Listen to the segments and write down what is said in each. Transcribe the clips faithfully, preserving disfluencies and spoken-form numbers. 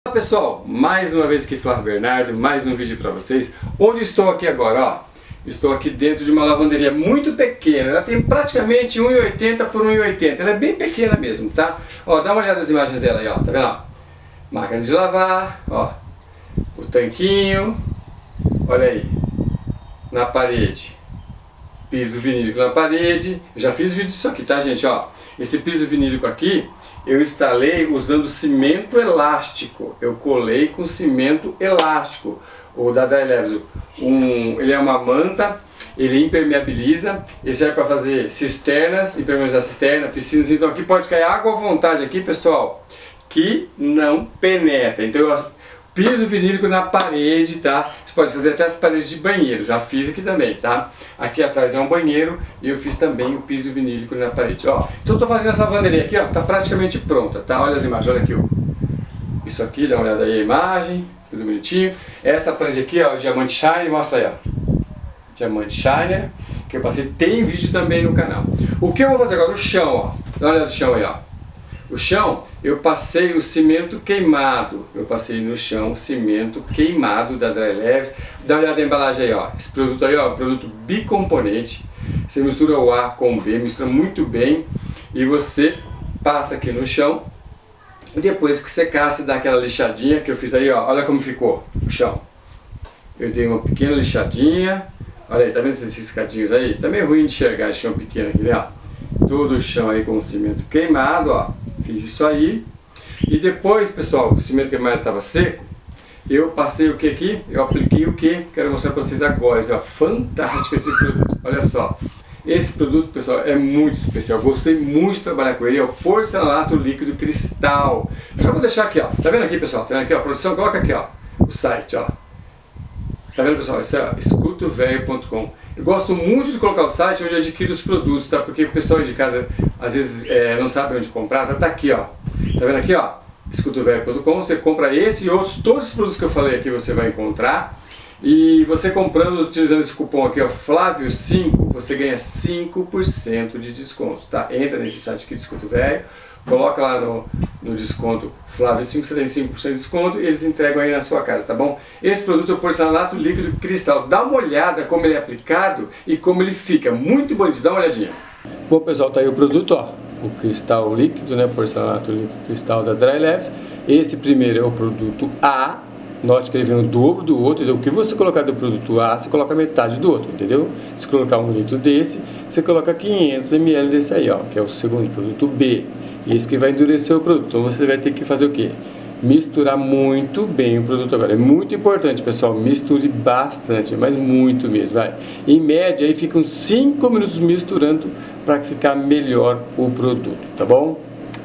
Olá pessoal, mais uma vez aqui Flávio Bernardo, mais um vídeo para vocês. Onde estou aqui agora, ó? Estou aqui dentro de uma lavanderia muito pequena, ela tem praticamente um e oitenta por um e oitenta, ela é bem pequena mesmo, tá? Ó, dá uma olhada nas imagens dela aí, ó, tá vendo? Ó? Máquina de lavar, ó, o tanquinho, olha aí, na parede, piso vinílico na parede. Eu já fiz vídeo disso aqui, tá gente, ó? Esse piso vinílico aqui, eu instalei usando cimento elástico, eu colei com cimento elástico. O da Dry Leves, um, ele é uma manta, ele impermeabiliza, ele serve para fazer cisternas, impermeabilizar cisterna, piscinas, então aqui pode cair água à vontade aqui, pessoal, que não penetra. Então eu piso vinílico na parede, tá? Você pode fazer até as paredes de banheiro, já fiz aqui também, tá? Aqui atrás é um banheiro e eu fiz também o piso vinílico na parede, ó. Então eu tô fazendo essa lavanderia aqui, ó, tá praticamente pronta, tá? Olha as imagens, olha aqui, ó. Isso aqui, dá uma olhada aí a imagem, tudo bonitinho. Essa parede aqui, ó, Diamante Shine, mostra aí, ó. Diamante Shiner, que eu passei, tem vídeo também no canal. O que eu vou fazer agora? O chão, ó. Dá uma olhada no chão aí, ó. O chão, eu passei o cimento queimado. Eu passei no chão o cimento queimado da Dry Leves. Dá uma olhada na embalagem aí, ó. Esse produto aí, ó, produto bicomponente. Você mistura o A com o B, mistura muito bem. E você passa aqui no chão. E depois que secar, você dá aquela lixadinha que eu fiz aí, ó. Olha como ficou o chão. Eu dei uma pequena lixadinha. Olha aí, tá vendo esses riscadinhos aí? Tá meio ruim de enxergar esse chão pequeno aqui, né? Ó. Todo o chão aí com o cimento queimado, ó. Fiz isso aí. E depois, pessoal, o cimento queimado estava seco. Eu passei o que aqui? Eu apliquei o que? Quero mostrar para vocês agora. Isso é fantástico esse produto. Olha só. Esse produto, pessoal, é muito especial. Gostei muito de trabalhar com ele. É o porcelanato líquido cristal. Eu já vou deixar aqui, ó. Tá vendo aqui, pessoal? Tá vendo aqui, ó? Produção, coloca aqui, ó. O site, ó. Tá vendo, pessoal? Esse é escuto velho ponto com. Eu gosto muito de colocar o site onde eu adquiro os produtos, tá? Porque o pessoal de casa às vezes é, não sabe onde comprar, tá? Tá aqui, ó. Tá vendo aqui, ó? escuto velho ponto com. Você compra esse e outros, todos os produtos que eu falei aqui você vai encontrar. E você comprando, utilizando esse cupom aqui, ó, Flávio cinco, você ganha cinco por cento de desconto, tá? Entra nesse site aqui do Escuto Velho, coloca lá no, no desconto Flávio cinco, você tem cinco por cento de desconto e eles entregam aí na sua casa, tá bom? Esse produto é o porcelanato líquido cristal. Dá uma olhada como ele é aplicado e como ele fica. Muito bonito, dá uma olhadinha. Bom, pessoal, tá aí o produto, ó. O cristal líquido, né? Porcelanato líquido cristal da Dry Leves. Esse primeiro é o produto A. Note que ele vem o dobro do outro, então o que você colocar do produto A, você coloca metade do outro, entendeu? Se colocar um litro desse, você coloca quinhentos mililitros desse aí, ó, que é o segundo produto B. Esse que vai endurecer o produto, então você vai ter que fazer o quê? Misturar muito bem o produto agora. É muito importante, pessoal, misture bastante, mas muito mesmo, vai. Em média, aí fica uns cinco minutos misturando para ficar melhor o produto, tá bom?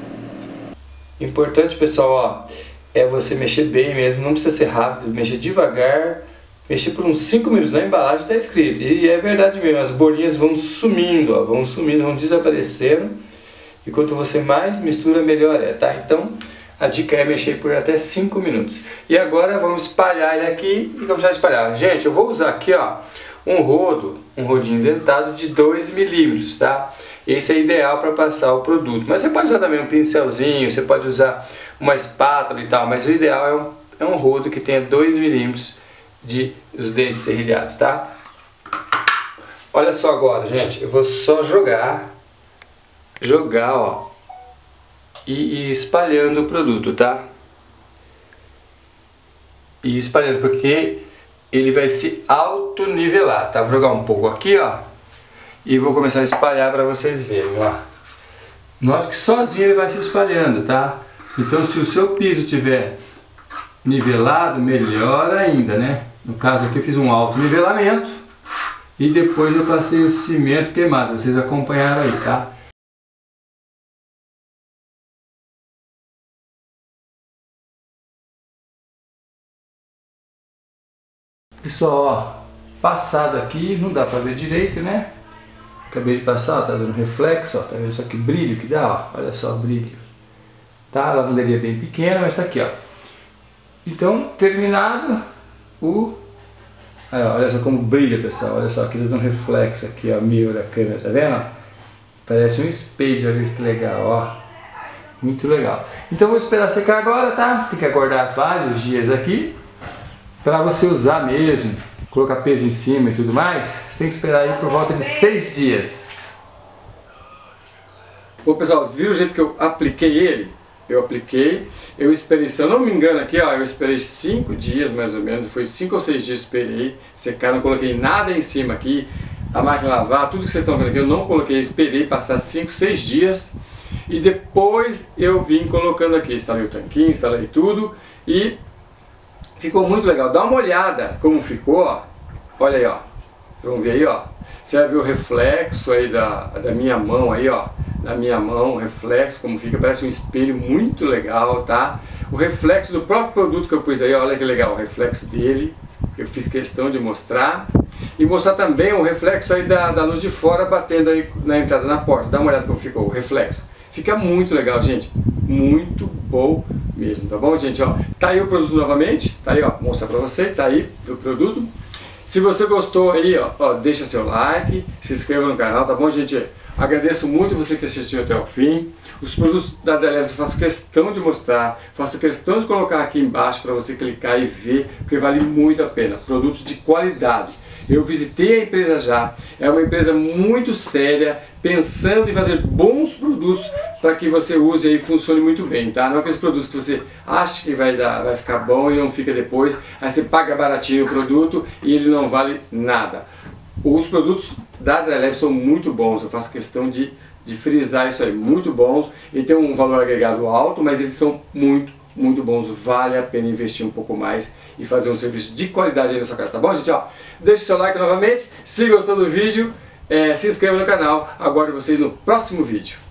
Importante, pessoal, ó, é você mexer bem mesmo, não precisa ser rápido, mexer devagar, mexer por uns cinco minutos, na embalagem está escrito, e é verdade mesmo, as bolinhas vão sumindo, ó, vão sumindo, vão desaparecendo, e quanto você mais mistura, melhor é, tá? Então, a dica é mexer por até cinco minutos. E agora vamos espalhar ele aqui e começar a espalhar. Gente, eu vou usar aqui, ó, um rodo, um rodinho dentado de dois milímetros, tá? Esse é ideal para passar o produto, mas você pode usar também um pincelzinho, você pode usar uma espátula e tal, mas o ideal é um, é um rodo que tenha dois milímetros de os dentes serrilhados, tá? Olha só agora, gente, eu vou só jogar, jogar, ó, e, e espalhando o produto, tá? E espalhando, porque ele vai se autonivelar, tá? Vou jogar um pouco aqui, ó, e vou começar a espalhar para vocês verem, ó. Note que sozinho ele vai se espalhando, tá? Então, se o seu piso tiver nivelado, melhor ainda, né? No caso aqui eu fiz um alto nivelamento e depois eu passei o cimento queimado, vocês acompanharam aí, tá? Pessoal, ó, passado aqui, não dá pra ver direito, né? Acabei de passar, ó, tá dando reflexo, ó, tá vendo só que brilho que dá, ó? Olha só o brilho. Tá? A lavanderia é bem pequena, mas tá aqui, ó. Então, terminado o... Aí, ó, olha só como brilha, pessoal. Olha só, aqui tá dando reflexo aqui, ó, mirror da câmera, tá vendo? Parece um espelho, olha que legal, ó. Muito legal. Então vou esperar secar agora, tá? Tem que aguardar vários dias aqui para você usar mesmo, colocar peso em cima e tudo mais. Você tem que esperar aí por volta de seis dias. Bom, pessoal, viu o jeito que eu apliquei ele? Eu apliquei, eu esperei, se eu não me engano aqui, ó, eu esperei cinco dias mais ou menos, foi cinco ou seis dias esperei secar, não coloquei nada em cima aqui, a máquina lavar, tudo que vocês estão vendo aqui, eu não coloquei, esperei passar cinco, seis dias e depois eu vim colocando aqui, instalei o tanquinho, instalei tudo e ficou muito legal. Dá uma olhada como ficou, ó. Olha aí, ó, vamos ver aí, ó, você vai ver o reflexo aí da, da minha mão aí, ó. Na minha mão, o reflexo, como fica, parece um espelho muito legal, tá? O reflexo do próprio produto que eu pus aí, olha que legal, o reflexo dele, eu fiz questão de mostrar. E mostrar também o reflexo aí da, da luz de fora batendo aí na entrada, na porta. Dá uma olhada como ficou o reflexo. Fica muito legal, gente. Muito bom mesmo, tá bom, gente? Ó, tá aí o produto novamente, tá aí, ó, vou mostrar pra vocês, tá aí o produto. Se você gostou aí, ó, ó, deixa seu like, se inscreva no canal, tá bom, gente? Agradeço muito você que assistiu até o fim. Os produtos da Delevas eu faço questão de mostrar, faço questão de colocar aqui embaixo para você clicar e ver, porque vale muito a pena. Produtos de qualidade. Eu visitei a empresa já, é uma empresa muito séria, pensando em fazer bons produtos para que você use e funcione muito bem, tá? Não é aqueles produtos que você acha que vai, dar, vai ficar bom e não fica depois, aí você paga baratinho o produto e ele não vale nada. Os produtos da Delevas são muito bons, eu faço questão de, de frisar isso aí, muito bons, e tem um valor agregado alto, mas eles são muito, muito bons, vale a pena investir um pouco mais e fazer um serviço de qualidade aí na sua casa, tá bom, gente? Ó, deixe seu like novamente, se gostou do vídeo, é, se inscreva no canal, aguardo vocês no próximo vídeo.